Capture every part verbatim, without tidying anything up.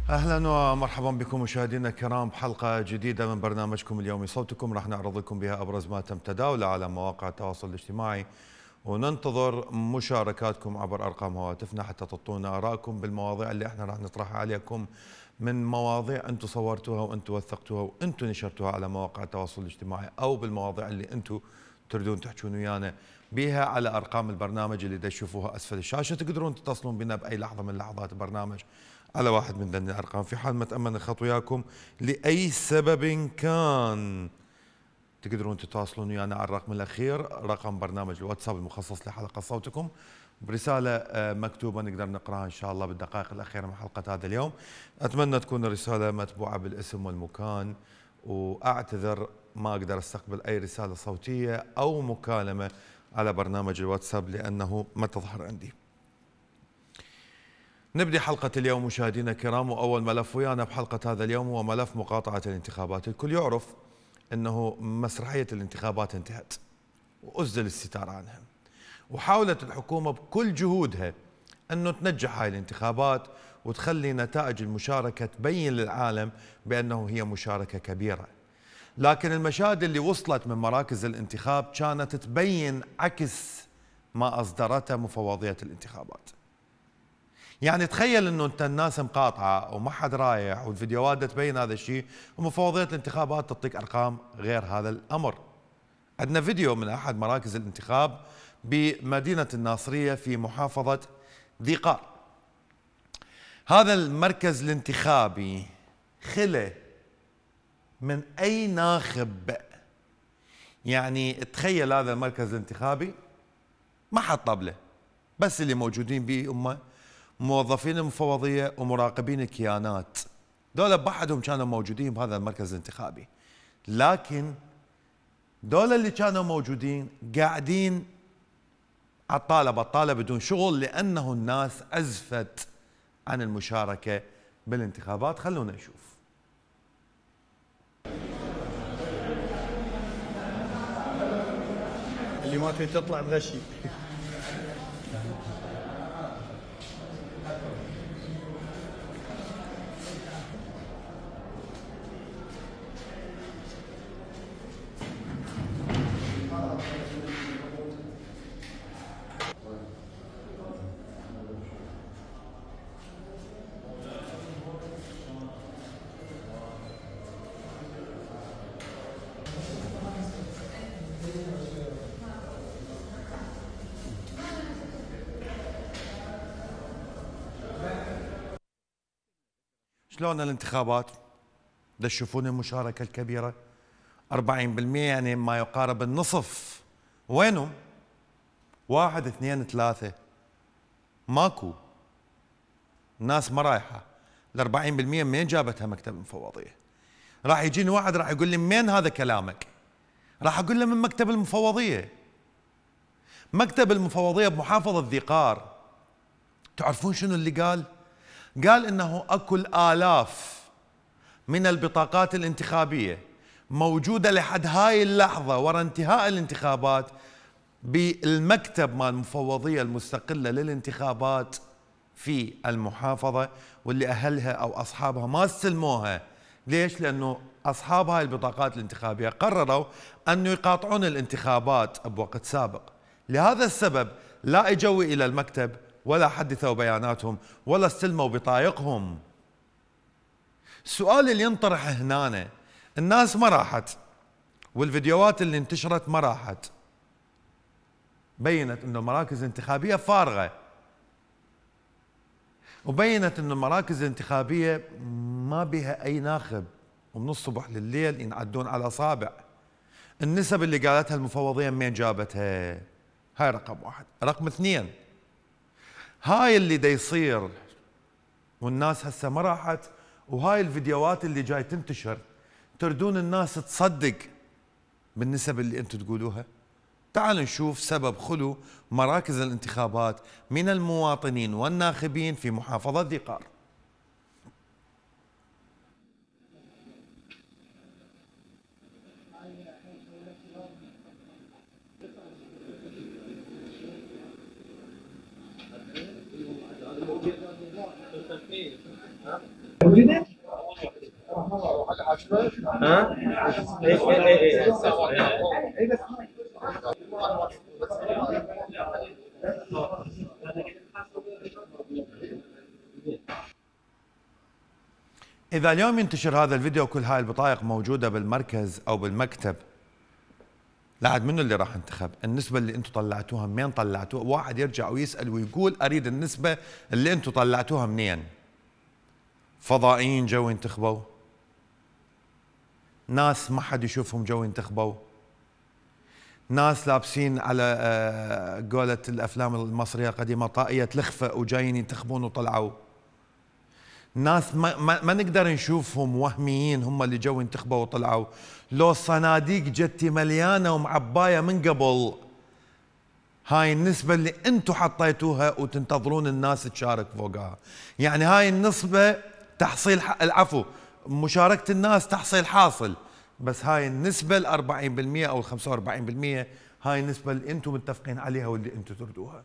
اهلا ومرحبا بكم مشاهدينا الكرام بحلقه جديده من برنامجكم اليومي صوتكم، راح نعرض لكم بها ابرز ما تم تداوله على مواقع التواصل الاجتماعي، وننتظر مشاركاتكم عبر ارقام هواتفنا حتى تعطونا ارائكم بالمواضيع اللي احنا راح نطرحها عليكم، من مواضيع انتم صورتوها وانتم وثقتوها وانتم نشرتوها على مواقع التواصل الاجتماعي، او بالمواضيع اللي انتم تريدون تحجون ويانا بها على ارقام البرنامج اللي تشوفوها اسفل الشاشه. تقدرون تتصلون بنا باي لحظه من لحظات البرنامج على واحد من ذني الارقام. في حال ما تامن الخط وياكم لاي سبب كان، تقدرون تتواصلون ويانا على الرقم الاخير، رقم برنامج الواتساب المخصص لحلقه صوتكم، برساله مكتوبه نقدر نقراها ان شاء الله بالدقائق الاخيره من حلقه هذا اليوم. اتمنى تكون الرساله متبوعه بالاسم والمكان، واعتذر ما اقدر استقبل اي رساله صوتيه او مكالمه على برنامج الواتساب لانه ما تظهر عندي. نبدي حلقة اليوم مشاهدينا الكرام، وأول ملف ويانا بحلقة هذا اليوم هو ملف مقاطعة الانتخابات. الكل يعرف أنه مسرحية الانتخابات انتهت وأسدل الستار عنها، وحاولت الحكومة بكل جهودها أنه تنجح هاي الانتخابات وتخلي نتائج المشاركة تبين للعالم بأنه هي مشاركة كبيرة، لكن المشاهد اللي وصلت من مراكز الانتخاب كانت تبين عكس ما أصدرته مفوضية الانتخابات. يعني تخيل انه انت الناس مقاطعه وما حد رايح والفيديوهات تبين هذا الشيء، ومفوضيه الانتخابات تعطيك ارقام غير هذا الامر. عندنا فيديو من احد مراكز الانتخاب بمدينه الناصريه في محافظه ذي قار. هذا المركز الانتخابي خلى من اي ناخب. يعني تخيل هذا المركز الانتخابي ما حد طبله، بس اللي موجودين به هم موظفين المفوضية ومراقبين الكيانات، دول بحدهم كانوا موجودين بهذا المركز الانتخابي، لكن دول اللي كانوا موجودين قاعدين عطالة بطالة بدون شغل، لأنه الناس أزفت عن المشاركة بالانتخابات. خلونا نشوف. اللي ما تبي تطلع بغشي. شلون الانتخابات؟ دا تشوفون المشاركة الكبيرة أربعين بالمئة، يعني ما يقارب النصف. وينهم؟ واحد اثنين ثلاثة ماكو. الناس ما رايحة. ال أربعين بالمئة منين جابتها مكتب المفوضية؟ راح يجيني واحد راح يقول لي منين هذا كلامك؟ راح اقول له من مكتب المفوضية. مكتب المفوضية بمحافظة ذي قار، تعرفون شنو اللي قال؟ قال انه اكو الاف من البطاقات الانتخابية موجودة لحد هاي اللحظة ورا انتهاء الانتخابات بالمكتب مال المفوضية المستقلة للانتخابات في المحافظة، واللي أهلها أو أصحابها ما استلموها. ليش؟ لأنه أصحاب هاي البطاقات الانتخابية قرروا أنه يقاطعون الانتخابات بوقت سابق، لهذا السبب لا اجوا إلى المكتب ولا حدثوا بياناتهم ولا استلموا بطايقهم. السؤال اللي ينطرح هنا، الناس ما راحت والفيديوهات اللي انتشرت ما راحت، بينت انه المراكز الانتخابية فارغة، وبينت انه المراكز الانتخابية ما بها اي ناخب، ومن الصبح لليل ينعدون على اصابع. النسب اللي قالتها المفوضية منين جابتها؟ هاي رقم واحد. رقم اثنين، هاي اللي دا يصير والناس هسه ما راحت، وهاي الفيديوهات اللي جاي تنتشر تردون الناس تصدق بالنسب اللي انتم تقولوها؟ تعالوا نشوف سبب خلو مراكز الانتخابات من المواطنين والناخبين في محافظة ذي قار. موجود ها؟ اي اي اي إذا اليوم ينتشر هذا الفيديو كل هاي البطايق موجودة بالمركز أو بالمكتب، لعد منو اللي راح انتخب؟ النسبة اللي انتم طلعتوها منين طلعتوها؟ واحد يرجع ويسأل ويقول أريد النسبة اللي انتم طلعتوها منين؟ فضائيين جو ينتخبوا؟ ناس ما حد يشوفهم جو ينتخبوا؟ ناس لابسين على قولة الأفلام المصرية القديمة طاقية لخفة وجايين ينتخبون وطلعوا؟ ناس ما, ما, ما نقدر نشوفهم وهميين هم اللي جو ينتخبوا وطلعوا؟ لو الصناديق جتي مليانة ومعباية من قبل، هاي النسبة اللي انتم حطيتوها وتنتظرون الناس تشارك فوقها. يعني هاي النسبة تحصيل العفو مشاركة الناس تحصيل حاصل، بس هاي النسبة الأربعين بالمئة أو الخمسة وأربعين بالمئة هاي النسبة اللي انتم متفقين عليها واللي انتم تردوها.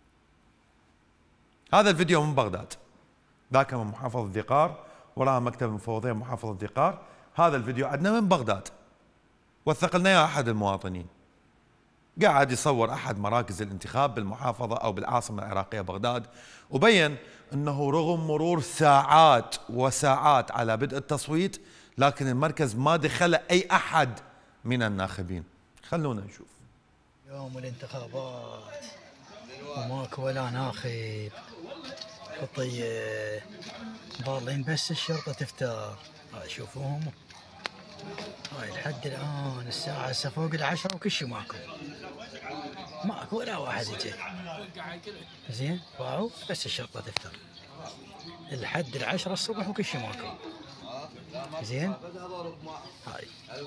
هذا الفيديو من بغداد، ذاك من محافظة ذي قار، وراها مكتب المفوضية محافظة ذي قار. هذا الفيديو عندنا من بغداد، وثق لنا اياه أحد المواطنين، قاعد يصور أحد مراكز الانتخاب بالمحافظة أو بالعاصمة العراقية بغداد، وبين أنه رغم مرور ساعات وساعات على بدء التصويت لكن المركز ما دخل أي أحد من الناخبين. خلونا نشوف. يوم الانتخابات وماكو ولا ناخب، حطي ضالين بس الشرطة تفتر. هاي شوفوهم، هاي لحد الآن الساعة هسه فوق العشرة وكل شي ماكو، ماكو ولا واحد يجي. زين باعوا بس الشرطة تفتر لحد العشرة الصبح وكل شي ماكو. زين هاي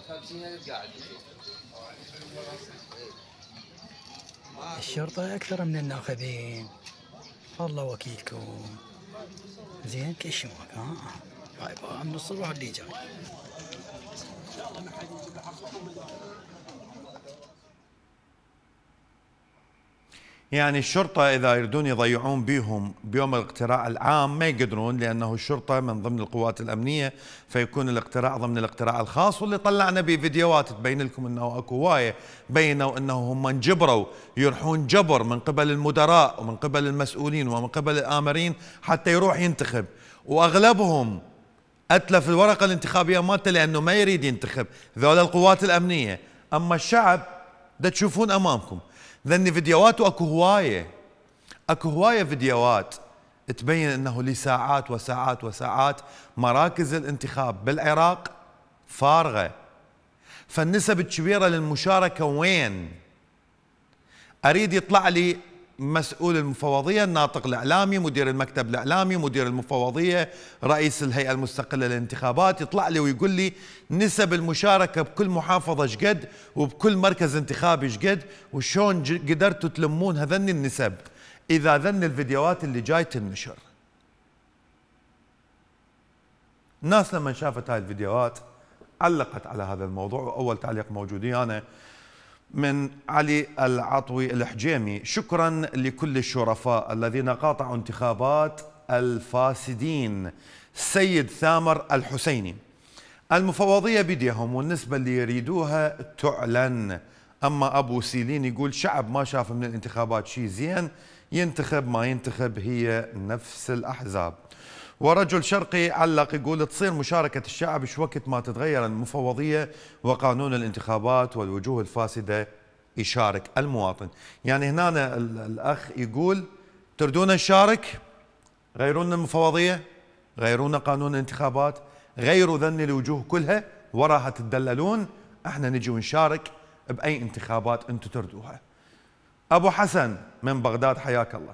الشرطة أكثر من الناخبين، الله وكيلكم. زين كل شي ماكو. ها هاي باع من الصبح اللي جاي. يعني الشرطة إذا يريدون يضيعون بيهم بيوم الاقتراع العام ما يقدرون، لأنه الشرطة من ضمن القوات الأمنية، فيكون الاقتراع ضمن الاقتراع الخاص. واللي طلعنا بفيديوهات تبين لكم أنه أكو هواية بينوا أنه هم انجبروا يروحون جبر من قبل المدراء ومن قبل المسؤولين ومن قبل الآمرين حتى يروح ينتخب، وأغلبهم أتلف الورقة الانتخابية مالته لأنه ما يريد ينتخب. ذولا القوات الأمنية. أما الشعب دا تشوفون أمامكم ذني فيديوهات، واكو هوايه اكو هوايه فيديوهات تبين انه لساعات وساعات وساعات مراكز الانتخاب بالعراق فارغه. فالنسب الكبيره للمشاركه وين؟ اريد يطلع لي مسؤول المفوضيه، الناطق الاعلامي، مدير المكتب الاعلامي، مدير المفوضيه، رئيس الهيئه المستقله للانتخابات، يطلع لي ويقول لي نسب المشاركه بكل محافظه شقد وبكل مركز انتخابي شقد، وشون قدرتوا تلمون هذن النسب اذا ذن الفيديوهات اللي جاي تنشر. الناس لما شافت هاي الفيديوهات علقت على هذا الموضوع، واول تعليق موجود انا من علي العطوي الحجيمي: شكرا لكل الشرفاء الذين قاطعوا انتخابات الفاسدين. سيد ثامر الحسيني: المفوضية بيديهم والنسبة اللي يريدوها تعلن. أما أبو سيلين يقول شعب ما شاف من الانتخابات شيء زين، ينتخب ما ينتخب هي نفس الأحزاب. ورجل شرقي علق يقول تصير مشاركة الشعب شو وقت ما تتغير المفوضية وقانون الانتخابات والوجوه الفاسدة يشارك المواطن. يعني هنا الأخ يقول تردون نشارك، غيرونا المفوضية، غيرونا قانون الانتخابات، غيروا ذن الوجوه كلها وراها تدللون، احنا نجي ونشارك بأي انتخابات انتم تردوها. أبو حسن من بغداد حياك الله.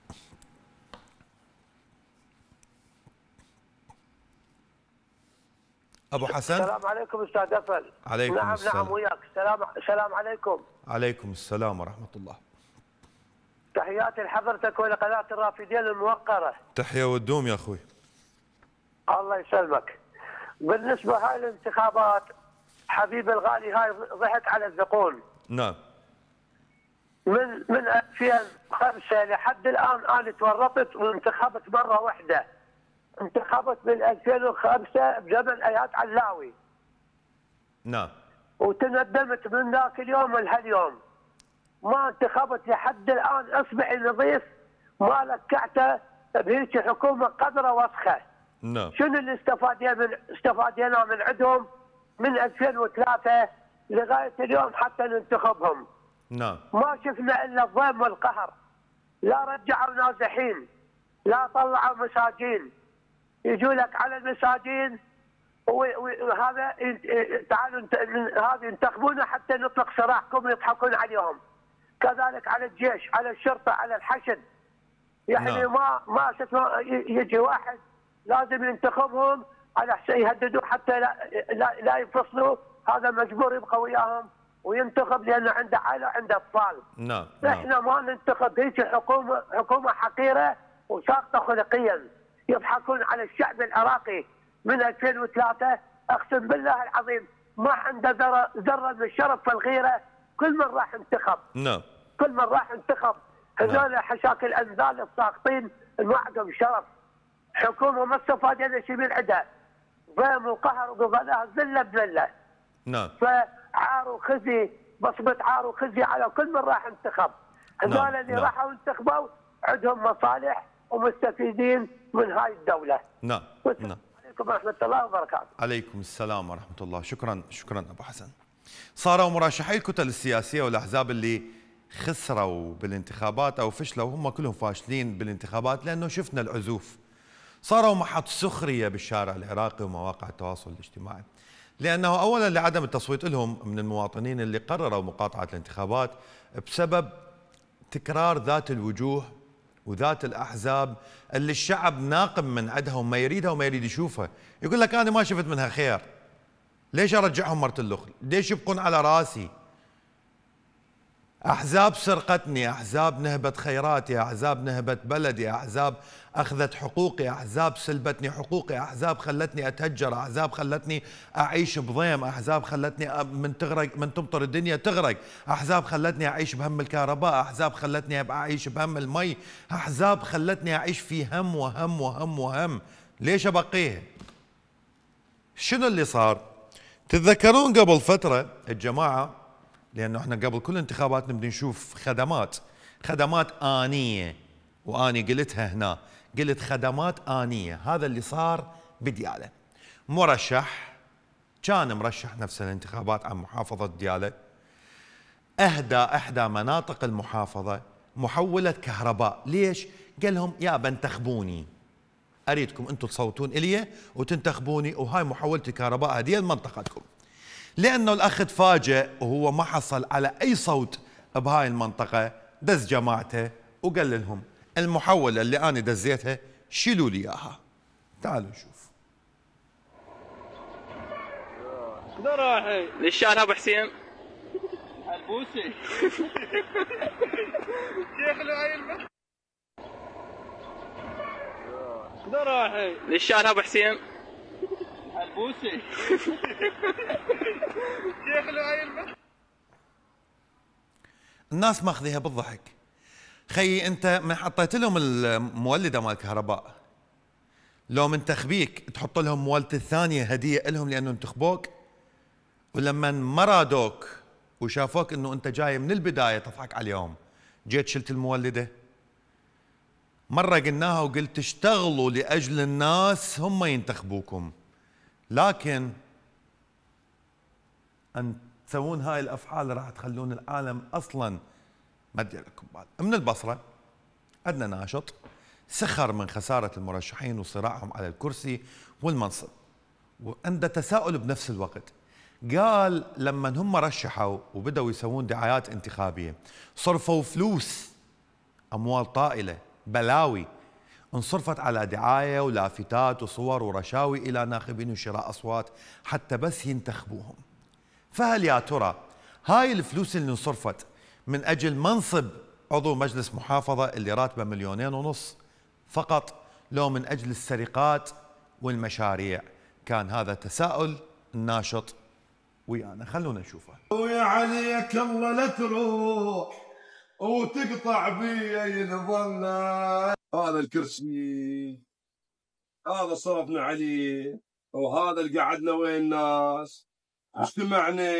أبو حسن. السلام عليكم أستاذ أفل. عليكم نعم السلام. نعم وياك. السلام السلام عليكم. عليكم السلام ورحمة الله. تحياتي لحضرتك ولقناة الرافدين الموقرة. تحية والدوم يا أخوي. الله يسلمك. بالنسبة هاي الانتخابات حبيبي الغالي، هاي ضحك على الذقون. نعم. من من ألفين وخمسة لحد الآن أنا تورطت وانتخبت مرة واحدة. انتخبت بال ألفين وخمسة بزمن اياد علاوي. نعم. وتندمت من ذاك اليوم لهاليوم. ما انتخبت لحد الان اصبعي نظيف، ما لكعته بهيك حكومه قذره وسخه. نعم. شنو اللي استفادينا من استفادينا من عندهم من ألفين وثلاثة لغايه اليوم حتى ننتخبهم؟ نعم. ما شفنا الا الضيم والقهر. لا رجعوا نازحين، لا طلعوا مساجين، يجوا لك على المساجين وهذا تعالوا هذه ينتخبونا حتى نطلق سراحكم يضحكون عليهم. كذلك على الجيش، على الشرطه، على الحشد. يعني نعم. ما ما يجي واحد لازم ينتخبهم على يهددوا حتى لا لا, لا ينفصلوا، هذا مجبور يبقى وياهم وينتخب لانه عنده عائله وعنده اطفال. نعم. احنا ما ننتخب هيك حكومه حكومه حقيره وساقطه خلقيا. يضحكون على الشعب العراقي من ألفين وثلاثة. اقسم بالله العظيم ما عنده ذره ذره من الشرف والغيره. كل من راح انتخب. نعم. كل من راح انتخب. هذول حشاك الانذال الساقطين ما عندهم شرف. حكومه ما استفادنا شيء من عندها. ضيم وقهر وقضاها ذله بذله. نعم. فعار وخزي، بصمه عار وخزي على كل من راح انتخب. هذول نعم. اللي نعم. راحوا انتخبوا عندهم مصالح ومستفيدين من هاي الدوله. نعم. نعم. عليكم ورحمه الله وبركاته. عليكم السلام ورحمه الله. شكرا شكرا ابو حسن. صاروا مرشحي الكتل السياسيه والاحزاب اللي خسروا بالانتخابات او فشلوا هم كلهم فاشلين بالانتخابات لانه شفنا العزوف. صاروا محط سخريه بالشارع العراقي ومواقع التواصل الاجتماعي. لانه اولا لعدم التصويت لهم من المواطنين اللي قرروا مقاطعه الانتخابات بسبب تكرار ذات الوجوه وذات الاحزاب اللي الشعب ناقم من عندها وما يريدها وما يريد يشوفها. يقول لك انا ما شفت منها خير. ليش ارجعهم مرة الاخر؟ ليش يبقون على راسي؟ احزاب سرقتني، احزاب نهبت خيراتي، احزاب نهبت بلدي، احزاب اخذت حقوقي، احزاب سلبتني حقوقي، احزاب خلتني اتهجر، احزاب خلتني اعيش بضيم، احزاب خلتني من تغرق من تمطر الدنيا تغرق، احزاب خلتني اعيش بهم الكهرباء، احزاب خلتني ابقى اعيش بهم المي، احزاب خلتني اعيش في هم وهم وهم وهم. ليش ابقيها؟ شنو اللي صار؟ تتذكرون قبل فترة الجماعة، لأنه احنا قبل كل انتخابات نبدي نشوف خدمات، خدمات آنية، وأني قلتها هنا، قلت خدمات آنية. هذا اللي صار بديالة. مرشح كان مرشح نفس الانتخابات عن محافظة ديالة، أهدى إحدى مناطق المحافظة محولة كهرباء. ليش؟ قال لهم يا بنتخبوني، اريدكم انتم تصوتون الي وتنتخبوني، وهاي محولة الكهرباء هذه لمنطقتكم. لانه الاخ تفاجئ وهو ما حصل على اي صوت بهاي المنطقة، دز جماعته وقال لهم المحولة اللي انا دزيتها شيلوا لي اياها. تعالوا نشوف. شنو رايحين؟ للشارع ابو حسين. البوسي. شيخ العيل. شنو رايحين؟ للشارع ابو حسين. البوسي. شيخ العيل. الناس ماخذيها بالضحك. خيي انت من حطيت لهم المولده مال الكهرباء، لو من تخبيك تحط لهم مولدة الثانيه هديه لهم لانه انتخبوك، ولما مرادوك وشافوك انه انت جاي من البدايه تضحك عليهم جيت شلت المولده. مره قلناها وقلت اشتغلوا لاجل الناس هم ينتخبوكم، لكن ان تسوون هاي الافعال راح تخلون العالم اصلا ما ادري لكم بال. من البصره عندنا ناشط سخر من خساره المرشحين وصراعهم على الكرسي والمنصب، وعنده تساؤل بنفس الوقت. قال لما هم رشحوا وبدأوا يسوون دعايات انتخابيه صرفوا فلوس، اموال طائله بلاوي انصرفت على دعايه ولافتات وصور ورشاوي الى ناخبين وشراء اصوات حتى بس ينتخبوهم. فهل يا ترى هاي الفلوس اللي انصرفت من اجل منصب عضو مجلس محافظه اللي راتبه مليونين ونص فقط، لو من اجل السرقات والمشاريع؟ كان هذا تساؤل الناشط ويانا، خلونا نشوفه. ويا عليك الله لا تروح وتقطع بي الظن. هذا الكرسي هذا صرفنا عليه، وهذا اللي قعدنا وين الناس، اجتمعنا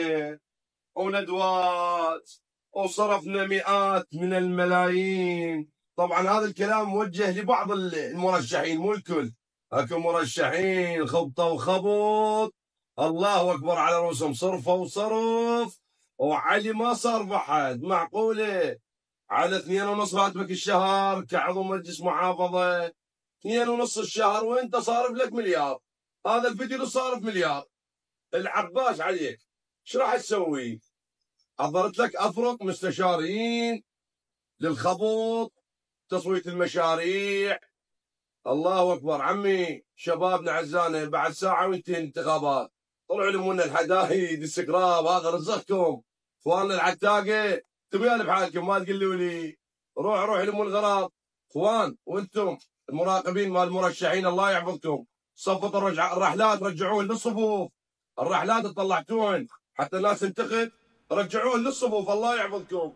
وندوات وصرفنا مئات من الملايين. طبعا هذا الكلام موجه لبعض المرشحين مو الكل. اكو مرشحين خبطه وخبط الله اكبر على رؤوسهم، صرفه وصرف، وعلي ما صار بحد. معقوله على اثنين ونص راتبك الشهر كعضو مجلس محافظه، اثنين ونص الشهر وانت صارف لك مليار. هذا الفيديو اللي صارف مليار. العباس عليك ايش راح تسوي؟ حضرت لك افرق مستشارين للخبط، تصويت المشاريع. الله اكبر عمي، شبابنا عزانه بعد ساعه وينتهي الانتخابات. طلعوا لمونا الحدايد السكراب، هذا رزقكم. اخواننا العتاقه تبيان بحالكم، ما تقولوا لي روح روح لمو الغراض. اخوان وانتم المراقبين مال المرشحين الله يحفظكم، صفت الرجع الرحلات رجعوهن للصفوف. الرحلات طلعتوهن حتى الناس تنتخب، رجعوهن للصفوف الله يحفظكم.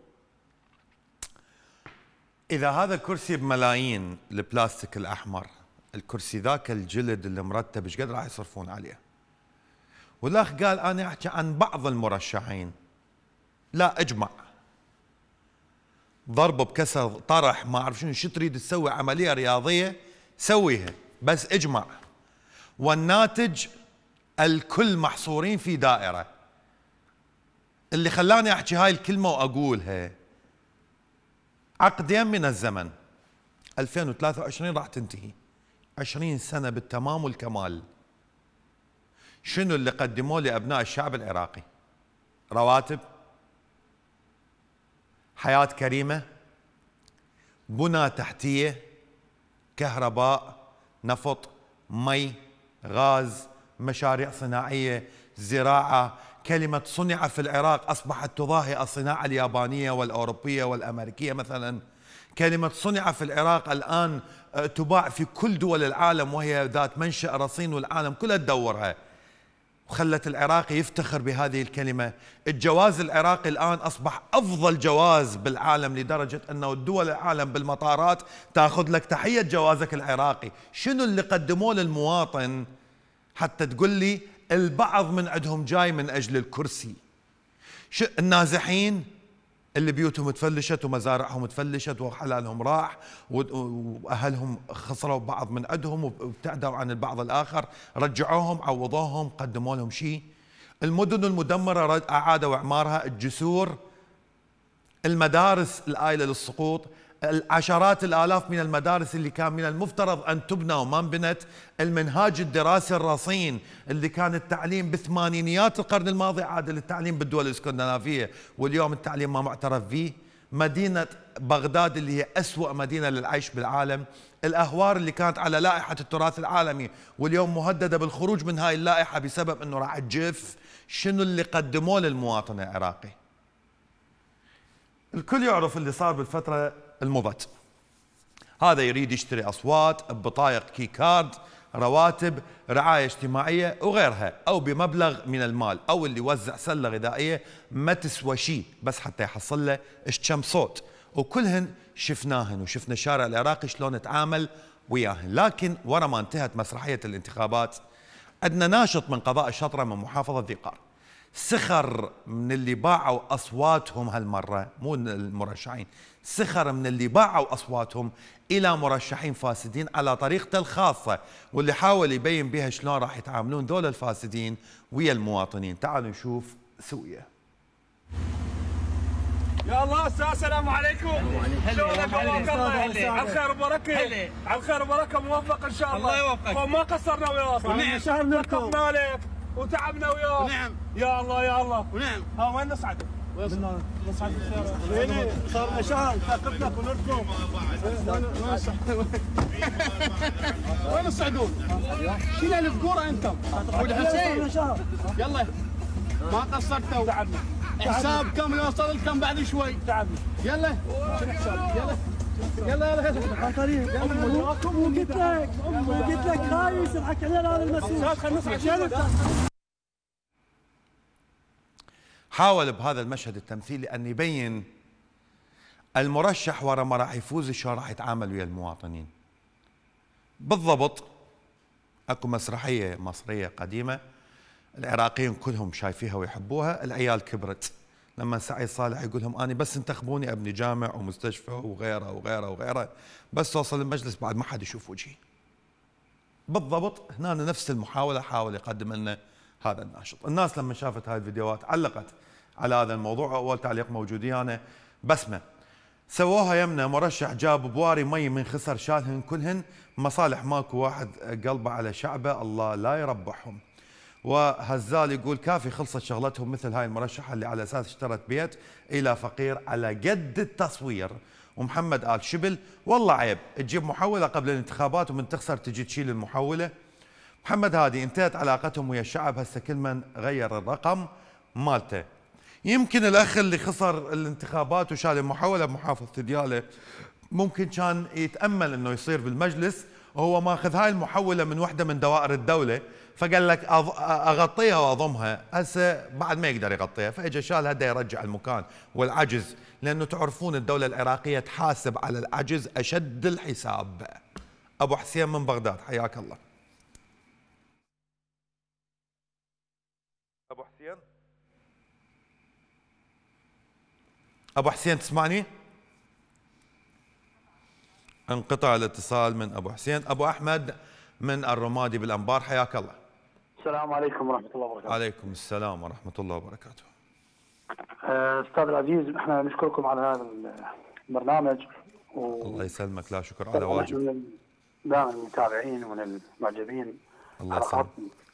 إذا هذا الكرسي بملايين البلاستيك الأحمر، الكرسي ذاك الجلد اللي مرتب ايش قد راح يصرفون عليه؟ والأخ قال أنا أحكي عن بعض المرشحين. لا، اجمع، ضربه بكسر طرح ما أعرف شنو، شو تريد تسوي عملية رياضية سويها، بس اجمع. والناتج الكل محصورين في دائرة. اللي خلاني أحكي هاي الكلمة وأقولها، عقدين من الزمن، ألفين وثلاثة وعشرين راح تنتهي، عشرين سنة بالتمام والكمال. شنو اللي قدموه لأبناء الشعب العراقي؟ رواتب، حياة كريمة، بنى تحتية، كهرباء، نفط، مي، غاز، مشاريع صناعية، زراعة. كلمة صنع في العراق أصبحت تضاهي الصناعة اليابانية والأوروبية والأمريكية مثلا. كلمة صنع في العراق الآن تباع في كل دول العالم، وهي ذات منشأ رصين والعالم كلها تدورها، وخلت العراقي يفتخر بهذه الكلمة. الجواز العراقي الآن أصبح أفضل جواز بالعالم، لدرجة أنه الدول العالم بالمطارات تأخذ لك تحية جوازك العراقي. شنو اللي قدموه للمواطن حتى تقول لي البعض من عندهم جاي من أجل الكرسي؟ شو النازحين اللي بيوتهم تفلشت ومزارعهم تفلشت وحلالهم راح واهلهم خسروا بعض من عندهم وابتعدوا عن البعض الاخر، رجعوهم عوضوهم قدموا لهم شيء. المدن المدمره اعادوا اعمارها، الجسور، المدارس الآيلة للسقوط، العشرات الالاف من المدارس اللي كان من المفترض ان تبنى وما انبنت، المنهاج الدراسي الرصين اللي كان التعليم بثمانينيات القرن الماضي عاد للتعليم بالدول الاسكندنافيه، واليوم التعليم ما معترف فيه. مدينه بغداد اللي هي أسوأ مدينه للعيش بالعالم، الاهوار اللي كانت على لائحه التراث العالمي واليوم مهدده بالخروج من هاي اللائحه بسبب انه راح تجف. شنو اللي قدموه للمواطن العراقي؟ الكل يعرف اللي صار بالفتره المضت. هذا يريد يشتري أصوات، بطايق كي كارد، رواتب، رعاية اجتماعية وغيرها، أو بمبلغ من المال، أو اللي يوزع سلة غذائية ما تسوى شيء بس حتى يحصل له ايش كم صوت، وكلهن شفناهن وشفنا الشارع العراقي شلون تعامل وياهن. لكن ورا ما انتهت مسرحية الانتخابات عندنا ناشط من قضاء الشطرة من محافظة ذي قار سخر من اللي باعوا أصواتهم هالمرة، مو المرشحين، سخر من اللي باعوا أصواتهم إلى مرشحين فاسدين على طريقته الخاصة، واللي حاول يبين بها شلون راح يتعاملون دول الفاسدين ويا المواطنين. تعالوا نشوف سوية. يا الله استاذ، السلام عليكم. شلونك؟ على الخير وبركه، على الخير وبركه، موفق ان شاء الله. الله يوفقك. وما قصرنا وياك، ونعم شهرنا لك وتعبنا وياك. ونعم يا الله يا الله. ونعم. ها وين نصعد؟ وين نصعد بالسيارة؟ هنا صار لنا شهر ثاقبنا ونركب. وين تصعدون؟ شيل الفقوره انتم. صار شهر. يلا ما قصرتوا. تعبنا. حساب كم يوصل لكم بعد شوي. تعبنا. يلا شنو حساب؟ يلا يلا يلا يلا طريق يلا. وقلت لك وقلت لك خايس يضحك علينا هذا المسؤول. خلينا نصعد. حاول بهذا المشهد التمثيلي أن يبين المرشح ورا ما راح يفوز شلون راح يتعامل ويا المواطنين. بالضبط اكو مسرحية مصرية قديمة العراقيين كلهم شايفيها ويحبوها. العيال كبرت لما سعيد صالح يقول لهم أنا بس انتخبوني أبني جامع ومستشفى وغيره وغيره وغيره، بس أوصل المجلس بعد ما حد يشوف وجهي. بالضبط هنا نفس المحاولة حاول يقدم لنا هذا الناشط. الناس لما شافت هاي الفيديوهات علقت على هذا الموضوع. أول تعليق موجودي أنا بسمة، سووها يمنا مرشح جاب بواري مي من خسر شالهن كلهن، مصالح ماكو واحد قلبه على شعبه الله لا يربحهم. وهزال يقول كافي خلصت شغلتهم مثل هاي المرشحة اللي على أساس اشترت بيت إلى فقير على قد التصوير. ومحمد قال شبل والله عيب تجيب محولة قبل الانتخابات ومن تخسر تجي تشيل المحولة. محمد هادي انتهت علاقتهم ويا الشعب، هسه كل من غير الرقم مالته. يمكن الأخ اللي خسر الانتخابات وشال المحولة بمحافظة دياله ممكن كان يتأمل أنه يصير بالمجلس وهو ماخذ هاي المحولة من وحدة من دوائر الدولة، فقال لك أغطيها وأضمها. هسه بعد ما يقدر يغطيها فإجا شال هدا يرجع المكان والعجز، لأنه تعرفون الدولة العراقية تحاسب على العجز أشد الحساب. أبو حسين من بغداد حياك الله. أبو حسين أبو حسين تسمعني؟ انقطع الاتصال من أبو حسين. أبو أحمد من الرمادي بالأنبار حياك الله. السلام عليكم ورحمة الله وبركاته. عليكم السلام ورحمة الله وبركاته. أستاذ العزيز احنا نشكركم على هذا البرنامج و... الله يسلمك، لا شكر على واجب. دائما المتابعين ومن المعجبين. الله يسلمك.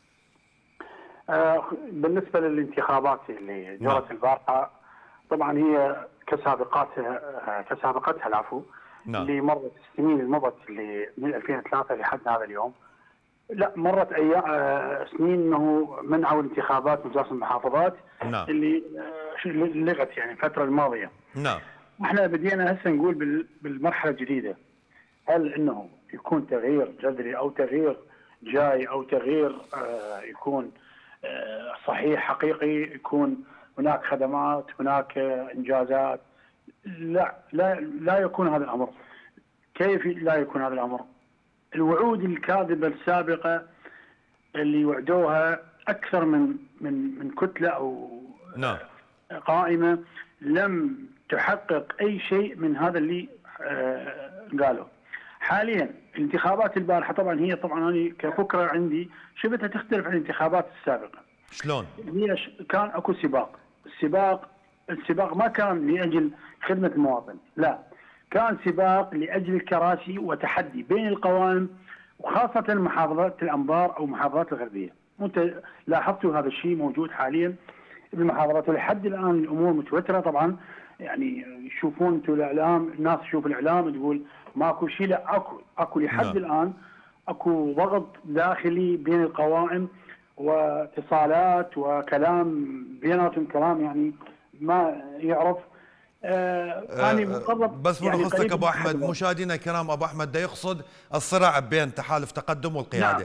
آه بالنسبة للانتخابات اللي جرت البارحة طبعا هي كسابقاتها كسابقتها العفو نعم. اللي مرت السنين اللي مضت اللي من ألفين وثلاثة لحد هذا اليوم، لا مرت ايام سنين انه منعوا الانتخابات مجلس المحافظات نعم. اللي لغت يعني الفتره الماضيه. نعم. احنا بدينا هسه نقول بالمرحله الجديده، هل انه يكون تغيير جذري او تغيير جاي او تغيير آه يكون آه صحيح حقيقي، يكون هناك خدمات هناك آه انجازات؟ لا لا لا يكون هذا الامر. كيف لا يكون هذا الامر؟ الوعود الكاذبه السابقه اللي وعدوها اكثر من من من كتله او نعم. قائمه لم تحقق اي شيء من هذا اللي آه قالوا. حاليا الانتخابات البارحه طبعا هي طبعا انا كفكره عندي شبتها تختلف عن الانتخابات السابقه. شلون؟ هي كان اكو سباق، السباق السباق ما كان لاجل خدمه المواطن، لا كان سباق لاجل الكراسي وتحدي بين القوائم وخاصه محافظات الانبار او محافظات الغربيه. وانت لاحظتوا هذا الشيء موجود حاليا بالمحافظات ولحد الان الامور متوتره. طبعا يعني يشوفون انتم الاعلام، الناس تشوف الاعلام تقول ماكو شيء، لا اكو اكو لحد نعم. الان اكو ضغط داخلي بين القوائم واتصالات وكلام بيناتهم، كلام يعني ما يعرف. آه آه بس من خصك يعني ابو احمد، مشاهدينا الكرام ابو احمد ده يقصد الصراع بين تحالف تقدم والقياده.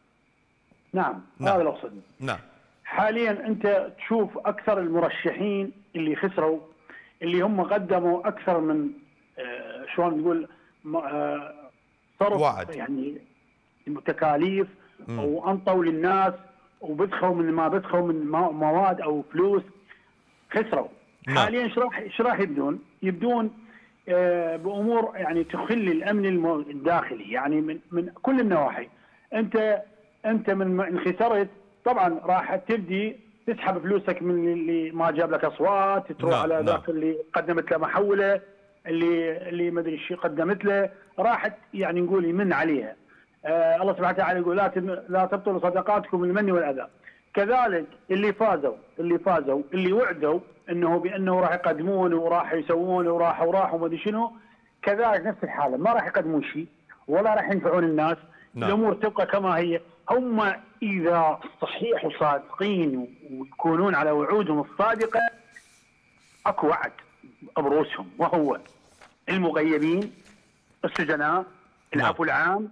نعم, نعم. نعم. هذا اللي اقصده. نعم. حاليا انت تشوف اكثر المرشحين اللي خسروا اللي هم قدموا اكثر من آه شلون نقول آه صرف وعد. يعني تكاليف وانطوا للناس وبدخوا من ما بدخوا من مواد او فلوس، خسروا. نعم. حاليا ايش راح ايش راح يبدون؟ يبدون آه بامور يعني تخل الامن الداخلي يعني من من كل النواحي. انت انت من ان خسرت طبعا راح تبدي تسحب فلوسك من اللي ما جاب لك اصوات، تروح نعم. على نعم. ذاك اللي قدمت له محوله، اللي اللي ما ادري شو قدمت له، راحت يعني نقول يمن عليها. آه الله سبحانه وتعالى يقول لا لا تبطلوا صدقاتكم بالمن والاذى. كذلك اللي فازوا اللي فازوا اللي وعدوا انه بانه راح يقدمون وراح يسوون وراح وراح وما ادري شنو، كذلك نفس الحاله ما راح يقدمون شيء ولا راح ينفعون الناس. نعم. الامور تبقى كما هي. هم اذا صحيح وصادقين ويكونون على وعودهم الصادقه اكو وعد برؤوسهم، وهو المغيبين، السجناء، العفو العام،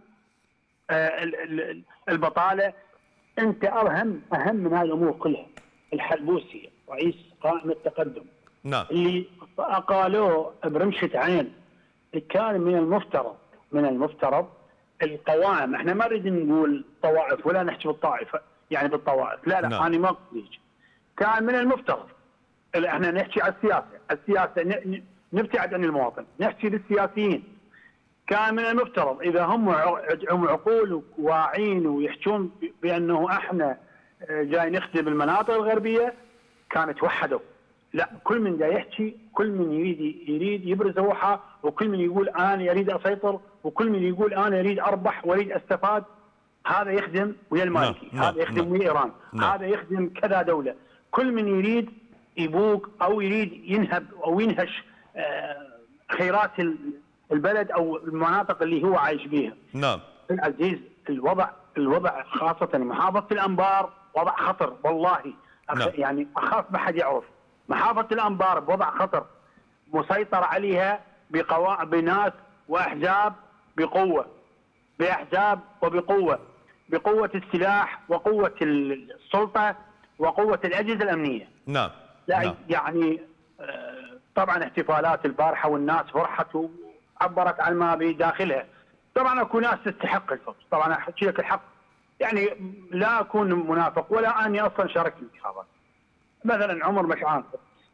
آه البطاله. انت اهم اهم من هاي الامور كلها. الحلبوسي رئيس قائمه التقدم نعم. اللي قالوه برمشه عين، كان من المفترض من المفترض القوائم، احنا ما نريد نقول طوائف ولا نحكي بالطائفه، يعني بالطوائف، لا لا نعم. انا ما قلت هيك. كان من المفترض احنا نحكي على السياسه، السياسه ن- ن- نبتعد عن المواطن، نحكي للسياسيين. كان من المفترض اذا هم عندهم عقول واعين ويحجون ب- بانه احنا جاي نخدم المناطق الغربيه، كانوا توحدوا. لا، كل من جاي يحكي، كل من يريد يريد يبرز روحه، وكل من يقول انا اريد اسيطر، وكل من يقول انا اريد اربح واريد استفاد. هذا يخدم ويا المالكي، نعم، هذا يخدم نعم، ويا ايران، نعم. هذا يخدم كذا دوله. كل من يريد يبوق او يريد ينهب او ينهش آه، خيرات ال- البلد او المناطق اللي هو عايش بيها. نعم. العزيز الوضع الوضع خاصة محافظة الأنبار وضع خطر والله. أخ نعم. يعني أخاف ما حد يعرف. محافظة الأنبار بوضع خطر، مسيطر عليها بقوا... بناس وأحزاب بقوة، بأحزاب وبقوة، بقوة السلاح وقوة السلطة وقوة الأجهزة الأمنية. نعم. لا نعم. يعني آه، طبعا احتفالات البارحة والناس فرحت وعبرت عن ما بداخلها. طبعا اكو ناس تستحق الفوز، طبعا احكي لك الحق، يعني لا اكون منافق ولا اني اصلا شاركت في الانتخابات. مثلا عمر مشعان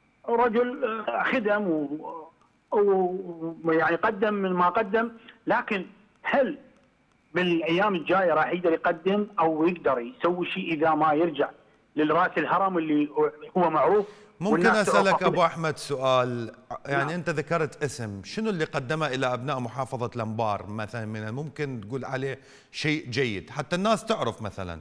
رجل آه، خدم و... ويعني قدم من ما قدم، لكن هل بالايام الجايه راح يقدر يقدم او يقدر يسوي شيء اذا ما يرجع للراس الهرم اللي هو معروف؟ ممكن والناس اسالك تعرفه؟ ابو احمد سؤال؟ يعني نعم. انت ذكرت اسم، شنو اللي قدمه الى ابناء محافظه الانبار مثلا من الممكن تقول عليه شيء جيد حتى الناس تعرف مثلا؟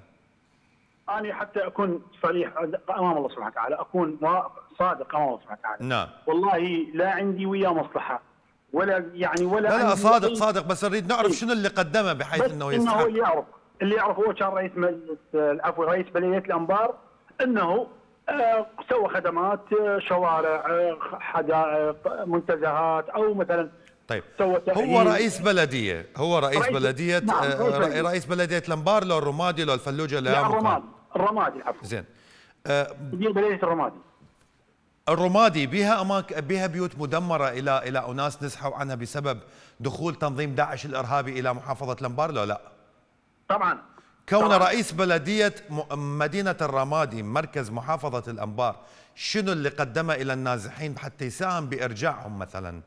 أنا حتى أكون صريح أمام الله سبحانه وتعالى، أكون صادق أمام الله سبحانه وتعالى. نعم. والله لا عندي وياه مصلحة ولا يعني ولا لا لا عندي صادق أي- صادق، بس نريد نعرف شنو اللي قدمه بحيث بس انه إنه يستحق. هو اللي يعرف، اللي يعرف هو كان رئيس مجلس العفو رئيس بلدية الأنبار، أنه آه، سوى خدمات، آه، شوارع، آه، حدائق، منتزهات، أو مثلا طيب سوى هو تأهيل. رئيس بلديه، هو رئيس, رئيس- بلديه نعم، آه، رئيس بلدية. رئيس بلديه الانبار لو الرمادي لو الفلوجه لا لا الرمادي، الرمادي العفو، زين. آه، مدير بلدية الرمادي. الرمادي بها أماك بها بيوت مدمرة إلى إلى أناس نزحوا عنها بسبب دخول تنظيم داعش الإرهابي إلى محافظة الأنبار لو لا؟ طبعا كون طبعاً. رئيس بلدية م- مدينة الرمادي مركز محافظة الأنبار، شنو اللي قدمه إلى النازحين حتى يساهم بإرجاعهم مثلا؟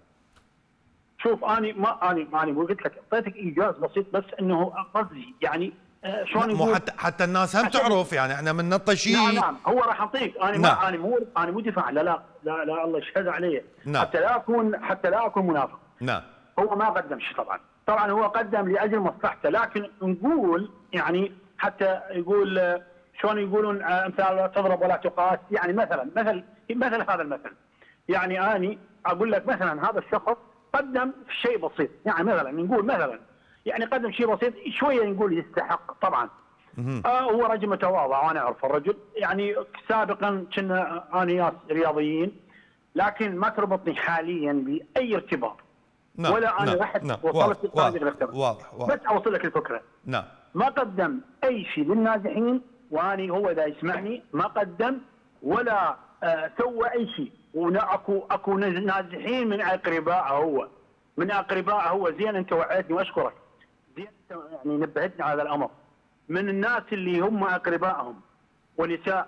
شوف اني ما اني ما اني قلت لك اعطيتك ايجاز بسيط، بس انه قصدي يعني آه، شلون مو يقول. حتى حتى الناس هم عشان- تعرف، يعني احنا من نطشي. نعم نعم هو راح اعطيك، انا نعم. ما انا مو انا مو دفاع، لا لا لا, لا الله يشهد علي. نعم. حتى لا اكون حتى لا اكون منافق. نعم. هو ما قدم شيء طبعا، طبعا هو قدم لاجل مصلحته، لكن نقول يعني حتى يقول آه، شلون يقولون آه، مثال لا تضرب ولا تقاس، يعني مثلا مثل مثل هذا المثل، يعني اني اقول لك مثلا هذا الشخص قدم شيء بسيط، يعني مثلا نقول مثلا يعني قدم شيء بسيط شويه نقول يستحق طبعا. آه هو رجل متواضع وانا اعرف الرجل، يعني سابقا كنا انا ناس رياضيين، لكن ما تربطني حاليا باي ارتباط. نعم. ولا انا نعم. رحت نعم. وصلت واضح للصادق واضح الاختبار. واضح, واضح. بس اوصل لك الفكره. نعم. ما قدم اي شيء للنازحين، واني هو اذا يسمعني ما قدم ولا آه سوى اي شيء، واكو اكو نازحين من اقربائه هو، من اقربائه هو. زين انت وعيتني واشكرك، زين انت يعني نبهتني على هذا الامر. من الناس اللي هم اقربائهم ونساء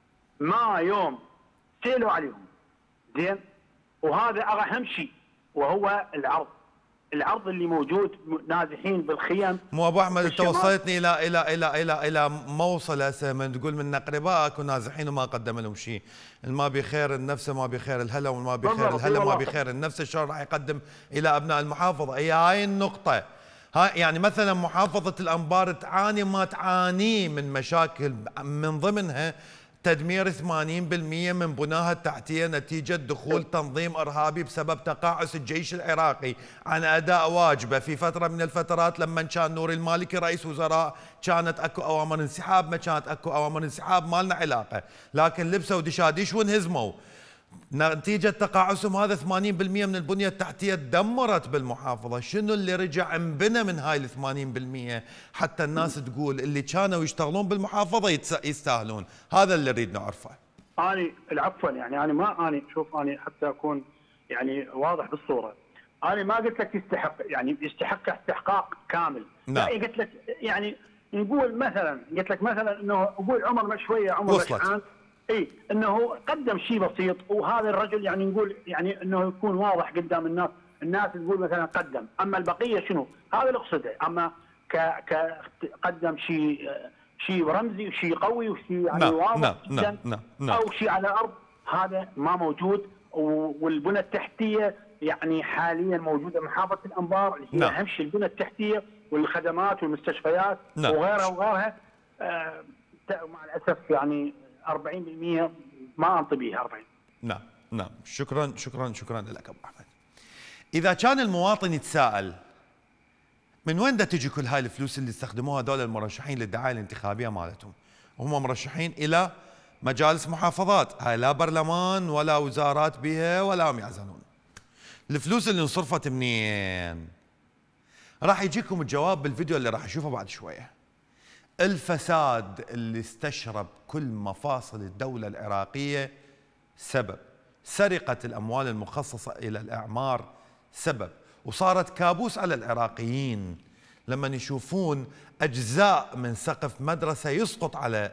ما يوم سيلوا عليهم، زين، وهذا اهم شيء وهو العرض، العرض اللي موجود نازحين بالخيم. مو ابو احمد انت بالشمال. وصلتني الى الى الى الى الى موصل هسه من تقول من اقربائك ونازحين وما قدم لهم شيء، ما بخير النفس ما بخير الهلا وما بخير بالضبط، الهلا ما والله. بخير النفس، شلون راح يقدم الى ابناء المحافظه؟ هي هاي النقطه. هاي يعني مثلا محافظه الانبار تعاني ما تعاني من مشاكل، من ضمنها تدمير ثمانين بالمئة من بناها التحتية نتيجة دخول تنظيم إرهابي بسبب تقاعس الجيش العراقي عن أداء واجبه في فترة من الفترات. لما كان نوري المالكي رئيس وزراء كانت أكو أوامر انسحاب، ما كانت أكو أوامر انسحاب ما لنا علاقة، لكن لبسوا دشاديش وانهزموا. نتيجة تقاعسهم هذا ثمانين بالمئة من البنية التحتية تدمرت بالمحافظة. شنو اللي رجع انبنى من هاي ال ثمانين بالمئة حتى الناس تقول اللي كانوا يشتغلون بالمحافظة يستاهلون؟ هذا اللي نريد نعرفه. اني العفوا يعني انا ما اني شوف اني حتى اكون يعني واضح بالصورة، انا ما قلت لك يستحق، يعني يستحق استحقاق كامل. نعم. لا قلت لك يعني نقول مثلا قلت لك مثلا انه ابوي عمر شويه عمر وصلت. اي انه قدم شيء بسيط، وهذا الرجل يعني نقول يعني انه يكون واضح قدام الناس، الناس تقول مثلا قدم، اما البقيه شنو؟ هذا اللي اقصده، اما ك ك قدم شيء شيء رمزي وشيء قوي وشيء يعني نعم واضح نعم جدا نعم نعم او شيء على الارض، هذا ما موجود. والبنى التحتيه يعني حاليا موجوده محافظه الانبار اللي هي نعم. اهم شيء البنى التحتيه والخدمات والمستشفيات نعم. وغيرها وغيرها. آه مع الاسف يعني أربعين بالمئة ما انطي بها أربعين. نعم نعم شكرا شكرا شكرا لك ابو احمد. اذا كان المواطن يتساءل من وين دا تجي كل هاي الفلوس اللي استخدموها هذول المرشحين للدعايه الانتخابيه مالتهم؟ وهم مرشحين الى مجالس محافظات، هاي لا برلمان ولا وزارات بها ولا هم يعزنون. الفلوس اللي انصرفت منين؟ راح يجيكم الجواب بالفيديو اللي راح نشوفه بعد شويه. الفساد اللي استشرب كل مفاصل الدولة العراقية سبب، سرقة الأموال المخصصة إلى الإعمار سبب، وصارت كابوس على العراقيين لما يشوفون أجزاء من سقف مدرسة يسقط على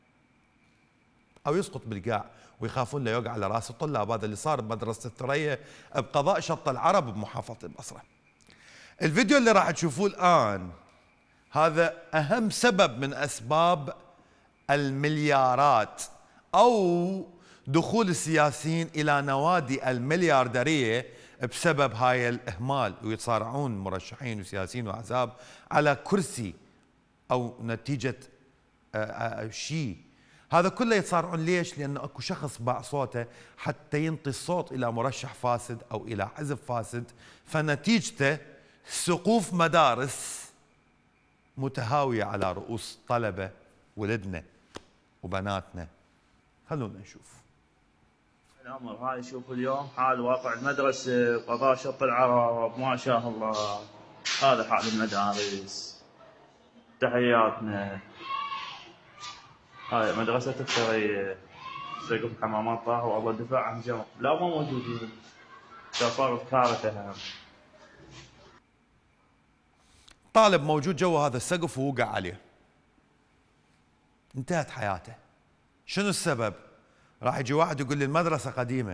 أو يسقط بالقاع ويخافون لا يوقع على رأس الطلاب. هذا اللي صار بمدرسة الثريا بقضاء شط العرب بمحافظة البصرة. الفيديو اللي راح تشوفوه الآن هذا أهم سبب من أسباب المليارات أو دخول السياسيين إلى نوادي المليارديرية بسبب هاي الإهمال، ويتصارعون مرشحين وسياسيين وأحزاب على كرسي أو نتيجة شيء. هذا كله يتصارعون ليش؟ لأنه أكو شخص باع صوته حتى ينطي الصوت إلى مرشح فاسد أو إلى حزب فاسد، فنتيجته سقوف مدارس متهاوية على رؤوس طلبة ولدنا وبناتنا. خلونا نشوف. الأمر هاي شوف اليوم حال واقع المدرسة قضاء شط العرب ما شاء الله، هذا حال المدارس. تحياتنا. هاي مدرسة الثريا سقف حمامات طاح والله دفاع عن جمع، لا ما موجودين. صارت كارثة. طالب موجود جوا هذا السقف ووقع عليه، انتهت حياته. شنو السبب؟ راح يجي واحد يقول لي المدرسة قديمة.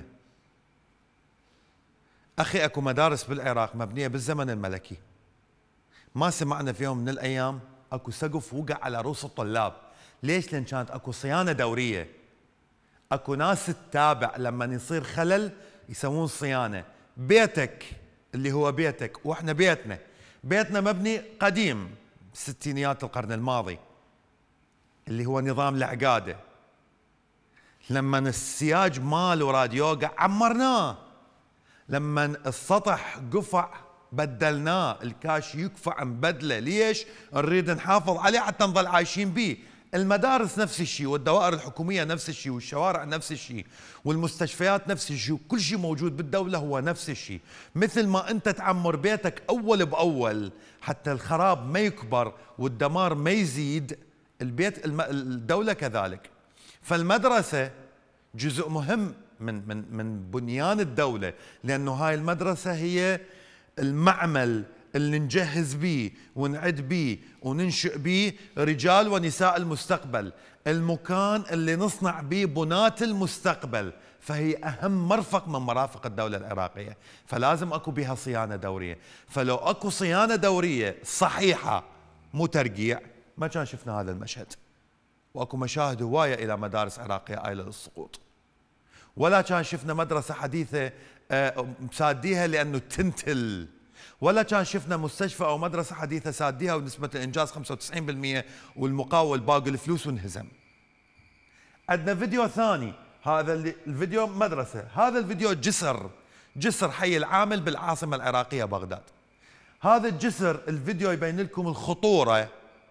أخي أكو مدارس بالعراق مبنية بالزمن الملكي، ما سمعنا في يوم من الأيام أكو سقف وقع على رؤوس الطلاب. ليش؟ لأن كانت أكو صيانة دورية، أكو ناس تتابع لما يصير خلل يسوون صيانة. بيتك اللي هو بيتك وإحنا بيتنا بيتنا مبني قديم ستينيات القرن الماضي اللي هو نظام العقادة. لما السياج ماله راد يوقع عمرناه، لما السطح قفع بدلناه، الكاش يقفع نبدله. ليش؟ نريد نحافظ عليه حتى نظل عايشين بيه. المدارس نفس الشيء، والدوائر الحكومية نفس الشيء، والشوارع نفس الشيء، والمستشفيات نفس الشيء، وكل شيء موجود بالدولة هو نفس الشيء. مثل ما أنت تعمر بيتك أول بأول حتى الخراب ما يكبر والدمار ما يزيد، البيت الدولة كذلك. فالمدرسة جزء مهم من من من بنيان الدولة، لأنه هاي المدرسة هي المعمل اللي نجهز بيه ونعد بيه وننشئ بيه رجال ونساء المستقبل، المكان اللي نصنع بيه بناة المستقبل. فهي أهم مرفق من مرافق الدولة العراقية، فلازم أكو بها صيانة دورية. فلو أكو صيانة دورية صحيحة مو ترقيع ما كان شفنا هذا المشهد. وأكو مشاهد هواية إلى مدارس عراقية آيلة للسقوط، ولا كان شفنا مدرسة حديثة مساديها لأنه تنتل، ولا كان شفنا مستشفى أو مدرسة حديثة ساديها ونسبة الإنجاز خمسة وتسعين بالمئة والمقاول باقي الفلوس وانهزم. عندنا فيديو ثاني، هذا الفيديو مدرسة، هذا الفيديو جسر، جسر حي العامل بالعاصمة العراقية بغداد. هذا الجسر الفيديو يبين لكم الخطورة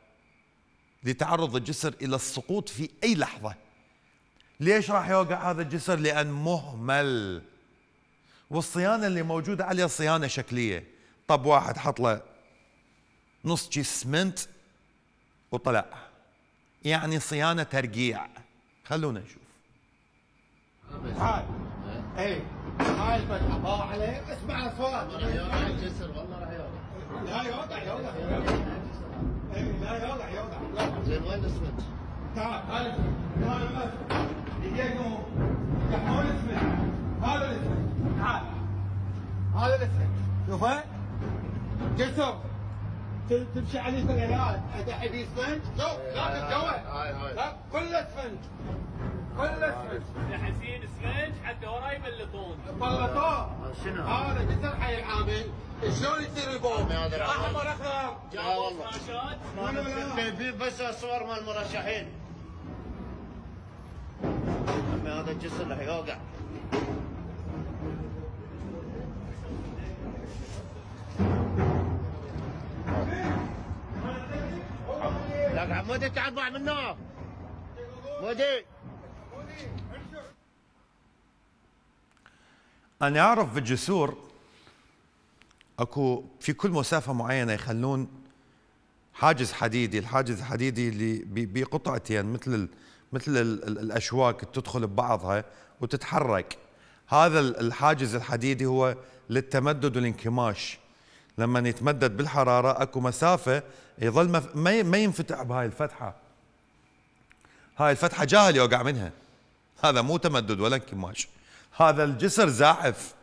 لتعرض الجسر إلى السقوط في أي لحظة. ليش راح يوقع هذا الجسر؟ لأن مهمل، والصيانة اللي موجودة عليه صيانة شكلية. طب واحد حط له نص كيس اسمنت وطلع، يعني صيانة ترقيع. خلونا نشوف. هاي اي هاي الفتحة ضاع عليه، اسمع الاصوات. راح يوقع الجسر والله راح يوقع. لا يوقع يوقع لا يوضع يوضع. زين وين الاسفنج؟ تعال هذا هذا الاسفنج. يجيكم يحمون الاسفنج. هذا الاسفنج. تعال. هذا الاسفنج. شوفه؟ جسر. تمشي عليه بالعلاج، ادحي فيه اسفنج. شوف لا تتجوع. لا كله اسفنج. كله اسفنج. جاهزين اسفنج حتى ورا يبلطون. بلطوه. شنو؟ هذا جسر حي العامل. شلون يصير البوم؟ احمر اخضر. لا والله. في بس صور مال المرشحين. عمي هذا الجسر راح يوقع. لك عمودي تعال طلع منه. مودي. أنا أعرف في الجسور أكو في كل مسافة معينة يخلون حاجز حديدي، الحاجز الحديدي اللي بقطعتين مثل ال مثل ال ال الأشواك تدخل ببعضها وتتحرك. هذا الحاجز الحديدي هو للتمدد والانكماش. لما يتمدد بالحرارة أكو مسافة يظل ما ما ينفتح بهاي الفتحة. هاي الفتحة جاهل يوقع منها. هذا مو تمدد ولا انكماش. هذا الجسر زاحف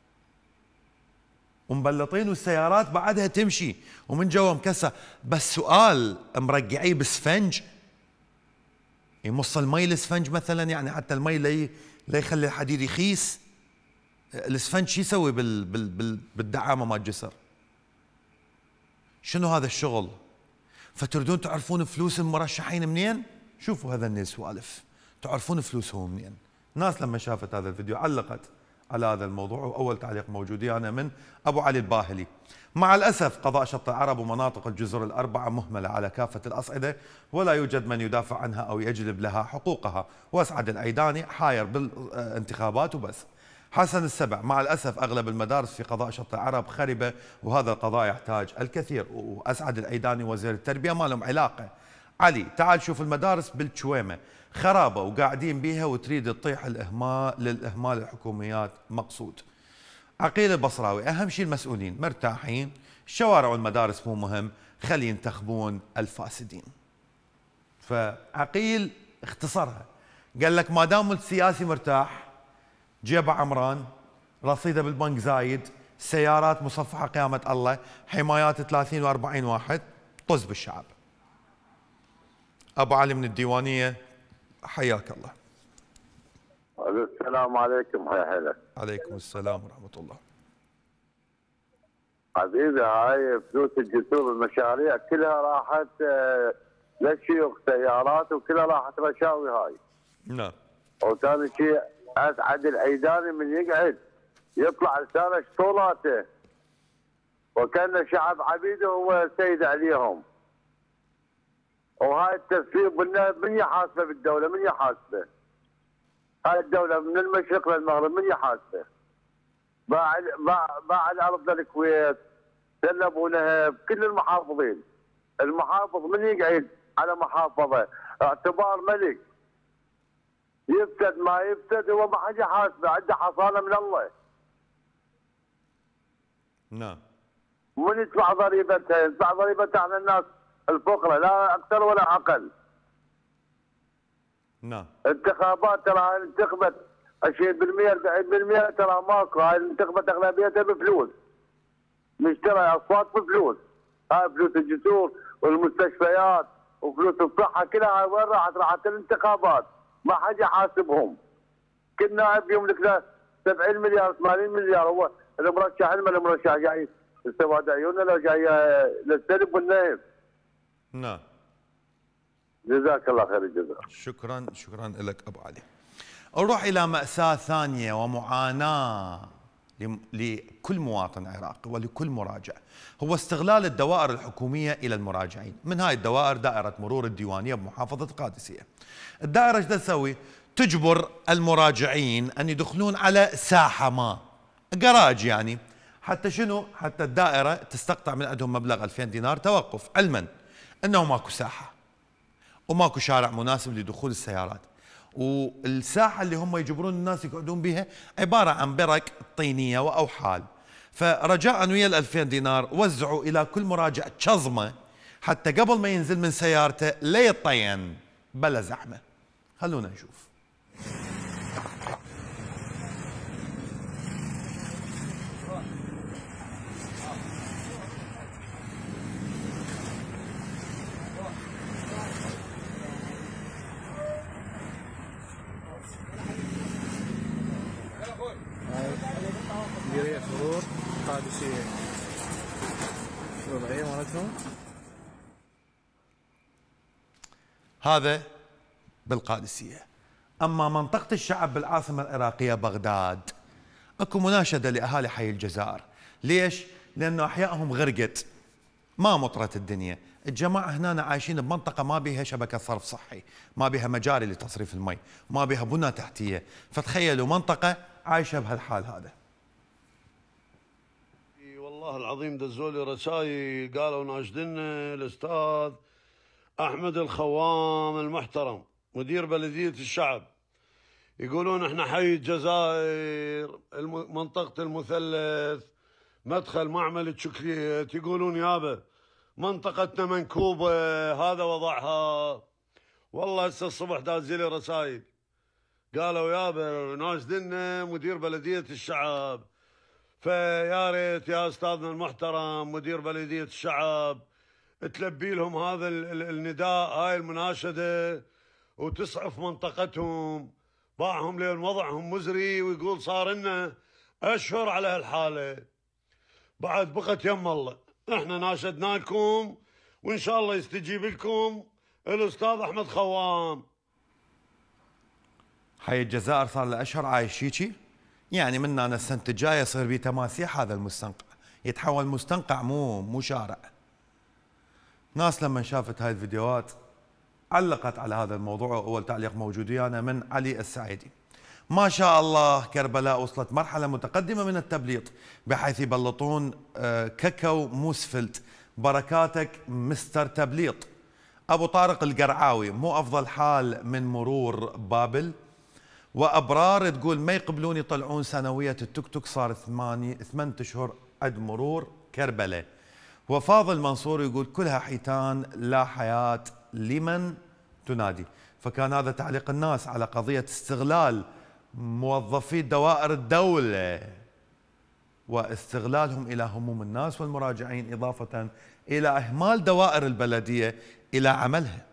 ومبلطين والسيارات بعدها تمشي ومن جوا مكسر. بس سؤال، مرقعيه بسفنج يمص المي الاسفنج مثلا؟ يعني حتى المي لا لا يخلي الحديد يخيس. الاسفنج شو يسوي بال بال بال بالدعامه مال الجسر؟ شنو هذا الشغل؟ فتردون تعرفون فلوس المرشحين منين؟ شوفوا هذا السوالف، تعرفون فلوسهم منين؟ الناس لما شافت هذا الفيديو علقت على هذا الموضوع، واول تعليق موجود انا من ابو علي الباهلي. مع الاسف قضاء شط العرب ومناطق الجزر الاربعه مهمله على كافه الاصعده، ولا يوجد من يدافع عنها او يجلب لها حقوقها. واسعد العيداني حاير بالانتخابات وبس. حسن السبع، مع الاسف اغلب المدارس في قضاء شط العرب خربه، وهذا القضاء يحتاج الكثير. واسعد العيداني وزير التربيه ما لهم علاقه. علي، تعال شوف المدارس بالشويمه خرابه وقاعدين بيها وتريد تطيح الاهمال للاهمال الحكوميات مقصود. عقيل البصراوي، اهم شيء المسؤولين مرتاحين، الشوارع والمدارس مو مهم، خلي ينتخبون الفاسدين. فعقيل اختصرها، قال لك ما دام السياسي مرتاح، جيبه عمران، رصيده بالبنك زايد، سيارات مصفحه قيامه الله، حمايات ثلاثين وأربعين واحد، طز بالشعب. ابو علي من الديوانيه، حياك الله. السلام عليكم. حيا حيلك. عليكم السلام ورحمه الله. حبيبي، هاي فلوس الجسور المشاريع كلها راحت للشيوخ سيارات، وكلها راحت رشاوي هاي. نعم. وثاني شيء اسعد العيداني من يقعد يطلع لسانه شطولاته، وكان شعب عبيده هو سيد عليهم. وهاي التسفير من يحاسبه بالدوله؟ من يحاسبه؟ هاي الدوله من المشرق للمغرب من يحاسبه؟ باع باع باع الارض للكويت، سلبوا نهب، كل المحافظين. المحافظ من يقعد على محافظه اعتبار ملك، يفسد ما يفسد هو ما حد يحاسبه، عنده حصانه من الله. نعم. من يدفع ضريبتها؟ يدفع ضريبتها على الناس الفقراء، لا اكثر ولا اقل. نعم. انتخابات ترى انتخبت عشرين بالمئة أربعين بالمئة ترى ماكو، هاي انتخبت اغلبيتها بفلوس. نشتري اصوات بفلوس. هاي فلوس الجسور والمستشفيات وفلوس الصحه كلها هاي وين راحت؟ راحت الانتخابات، ما حد يحاسبهم. كل نائب يملك له سبعين مليار ثمانين مليار، هو المرشح لما المرشح جاي السواد عيوننا لو جاي للسلب والنائب. نعم. جزاك الله خير الجزاء. شكرا شكرا لك ابو علي. نروح الى مأساة ثانية ومعاناة لكل مواطن عراقي ولكل مراجع، هو استغلال الدوائر الحكومية الى المراجعين. من هاي الدوائر دائرة مرور الديوانية بمحافظة القادسية. الدائرة ايش تسوي؟ تجبر المراجعين ان يدخلون على ساحة ما، جراج يعني، حتى شنو؟ حتى الدائرة تستقطع من عندهم مبلغ ألفين دينار توقف، علما انه ماكو ساحة وماكو شارع مناسب لدخول السيارات. والساحة اللي هم يجبرون الناس يقعدون بها عبارة عن برك طينية وأوحال. فرجاء ويا الألفين دينار وزعوا إلى كل مراجع شظمة حتى قبل ما ينزل من سيارته لا يطين بلا زحمة. خلونا نشوف. مديرية مرور قادسية الوضعية مالتهم. هذا بالقادسية. أما منطقة الشعب بالعاصمة العراقية بغداد اكو مناشدة لأهالي حي الجزائر. ليش؟ لأنه أحيائهم غرقت، ما مطرت الدنيا. الجماعة هنا عايشين بمنطقة ما بيها شبكة صرف صحي، ما بيها مجاري لتصريف المي، ما بيها بنى تحتية، فتخيلوا منطقة عايشة بهالحال هذا. والله العظيم دزوا لي رسائل قالوا ناشدنا الاستاذ احمد الخوام المحترم مدير بلديه الشعب، يقولون احنا حي الجزائر منطقه المثلث مدخل معمل الشكليت، يقولون يابا منطقتنا منكوبه هذا وضعها. والله هسه الصبح دازوا لي رسائل قالوا يابا ناشدنا مدير بلديه الشعب، فيا ريت يا استاذنا المحترم مدير بلديه الشعب تلبي لهم هذا النداء، هاي المناشده، وتسعف منطقتهم. باعهم لين وضعهم مزري، ويقول صار لنا اشهر على هالحاله. بعد بقت يم الله، احنا ناشدنا لكم وان شاء الله يستجيب لكم الاستاذ احمد خوام. حي الجزائر صار له اشهر عايش هيجي، يعني من أنا السنة الجاية يصير بيه تماسيح هذا المستنقع، يتحول مستنقع مو مو شارع. ناس لما شافت هاي الفيديوهات علقت على هذا الموضوع. أول تعليق موجود ويانا من علي السعيدي: ما شاء الله كربلاء وصلت مرحلة متقدمة من التبليط بحيث يبلطون كاكاو موسفلت، بركاتك مستر تبليط. أبو طارق القرعاوي: مو أفضل حال من مرور بابل؟ وأبرار تقول: ما يقبلون يطلعون سنوية التوك توك، صار ثمانية ثمانية أشهر عد مرور كربلاء. وفاضل منصور يقول: كلها حيتان لا حياة لمن تنادي. فكان هذا تعليق الناس على قضية استغلال موظفي دوائر الدولة واستغلالهم إلى هموم الناس والمراجعين، إضافة إلى إهمال دوائر البلدية إلى عملها.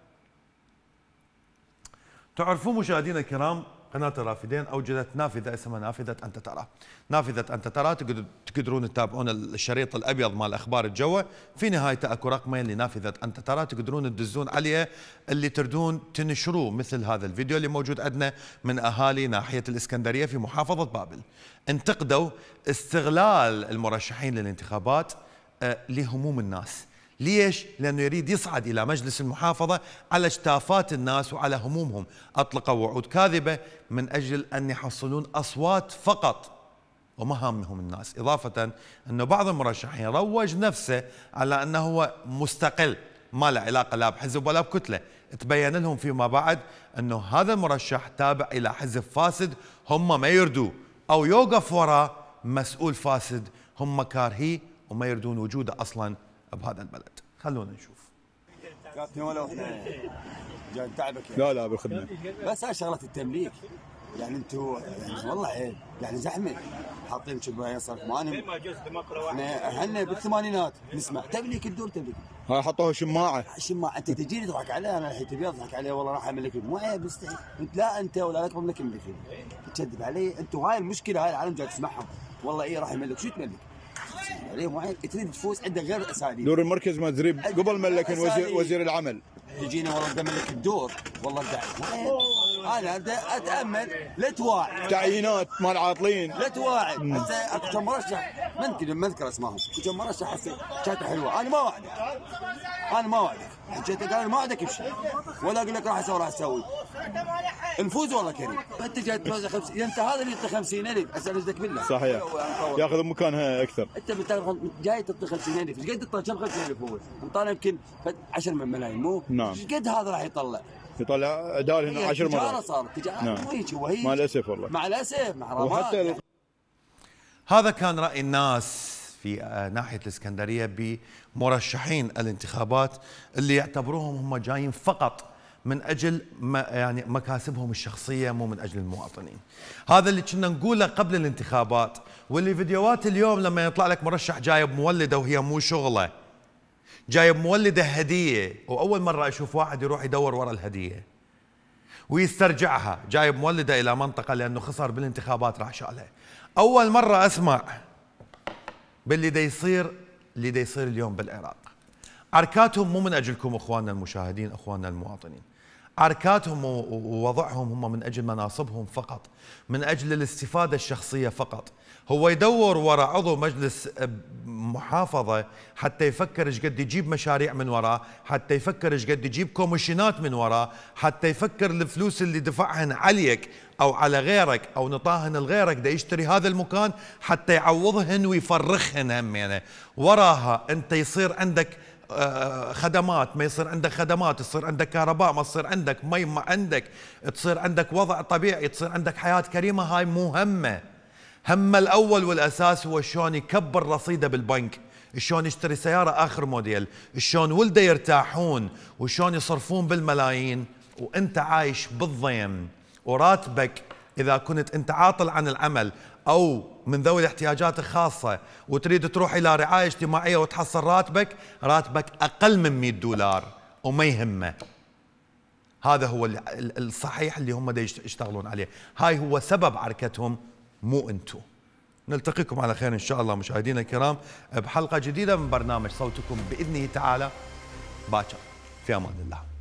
تعرفون مشاهدينا الكرام، قناة الرافدين أوجدت نافذة اسمها نافذة أنت ترى. نافذة أنت ترى تقدرون تتابعون الشريط الأبيض مال أخبار الجو، في نهايته أكو رقمين لنافذة أنت ترى تقدرون تدزون عليه اللي تردون تنشروه، مثل هذا الفيديو اللي موجود عندنا من أهالي ناحية الإسكندرية في محافظة بابل. انتقدوا استغلال المرشحين للانتخابات لهموم الناس. ليش؟ لأنه يريد يصعد إلى مجلس المحافظة على اشتافات الناس وعلى همومهم. أطلقوا وعود كاذبة من أجل أن يحصلون أصوات فقط وما هامهم الناس. إضافة أنه بعض المرشحين روج نفسه على أنه هو مستقل، ما له علاقة لا بحزب ولا بكتلة. تبين لهم فيما بعد أنه هذا المرشح تابع إلى حزب فاسد هم ما يردوا، أو يوقف وراء مسؤول فاسد هم كارهيه وما يردون وجوده أصلاً بهذا البلد. خلونا نشوف. كابتن ولو احنا جاي نتعبك يعني. لا لا بالخدمه، بس هاي شغله التمليك يعني انتم يعني والله عيب، يعني زحمه حاطين شبايه صار ثمانين. احنا اهلنا بالثمانينات نسمع تمليك الدور تمليك. هاي حطوها شماعه. شماعه انت تجيني تضحك علي، انا الحين تبي اضحك عليه والله راح املك. مو عيب مستحيل، انت لا انت ولا اكبر منك يملك، تكذب علي. انتم هاي المشكله، هاي العالم جاي تسمعهم والله. ايه راح يملك؟ شو تملك؟ عليه معين تريد تفوز عندك غير اساليب. دور المركز ما تزريب قبل ملك وزير, وزير العمل. يجينا والله بدي ملك الدور والله بدي. انا اتامل لا تواعد تعيينات مال عاطلين لا تواعد. هسه اكو كم مرشح ما نكذب ما اذكر اسمائهم، اكو كم مرشح هسه كانت حلوه. انا ما وعدك، انا ما وعدك، حكيت قال ما وعدك بشيء ولا اقول لك راح اسوي راح اسوي. نفوز والله كريم. انت جاي تفوز خمسين، انت هذا اللي يعطي خمسين ألف اسال رزقك بالله. صحيح ياخذ مكانها اكثر. انت جاي تعطي خمسين ألف، ايش قد تطلع؟ كم خمسين ألف هو؟ مطالع يمكن عشرة ملايين مو؟ نعم. ايش قد هذا راح يطلع؟ يطلع ادار هنا عشر مرات. تجاره صارت تجاره. نعم. هو مع الاسف والله. مع الاسف مع رمضان. هذا كان رأي الناس في ناحية الإسكندرية بمرشحين الانتخابات اللي يعتبروهم هم جايين فقط من أجل ما يعني مكاسبهم الشخصية، مو من أجل المواطنين. هذا اللي كنا نقوله قبل الانتخابات، واللي فيديوهات اليوم لما يطلع لك مرشح جايب مولدة وهي مو شغله، جايب مولدة هدية، وأول مرة أشوف واحد يروح يدور ورا الهدية ويسترجعها، جايب مولدة إلى منطقة لأنه خسر بالانتخابات راح شالها. أول مرة أسمع باللي دا يصير اللي دا يصير اليوم بالعراق. عركاتهم مو من أجلكم أخواننا المشاهدين، أخواننا المواطنين، عركاتهم ووضعهم هم من أجل مناصبهم فقط، من أجل الاستفادة الشخصية فقط. هو يدور وراء عضو مجلس محافظة حتى يفكر ايش قد يجيب مشاريع من وراه، حتى يفكر ايش قد يجيب كوميشنات من وراه، حتى يفكر الفلوس اللي دفعهن عليك أو على غيرك أو نطاهن لغيرك دا يشتري هذا المكان حتى يعوضهن ويفرخهن همينه. وراها أنت يصير عندك خدمات، ما يصير عندك خدمات، تصير عندك كهرباء، ما تصير عندك مي، ما عندك، تصير عندك وضع طبيعي، تصير عندك حياة كريمة. هاي مو همه. همه الأول والأساس هو شلون يكبر رصيده بالبنك، شلون يشتري سيارة آخر موديل، شلون ولده يرتاحون، وشلون يصرفون بالملايين وانت عايش بالضيم، وراتبك إذا كنت انت عاطل عن العمل أو من ذوي الاحتياجات الخاصة وتريد تروح إلى رعاية اجتماعية وتحصل راتبك، راتبك أقل من مئة دولار وما يهمه. هذا هو الصحيح اللي هم دا يشتغلون عليه. هاي هو سبب عركتهم، مو انتو. نلتقيكم على خير إن شاء الله مشاهدينا الكرام بحلقة جديدة من برنامج صوتكم بإذنه تعالى باكر. في أمان الله.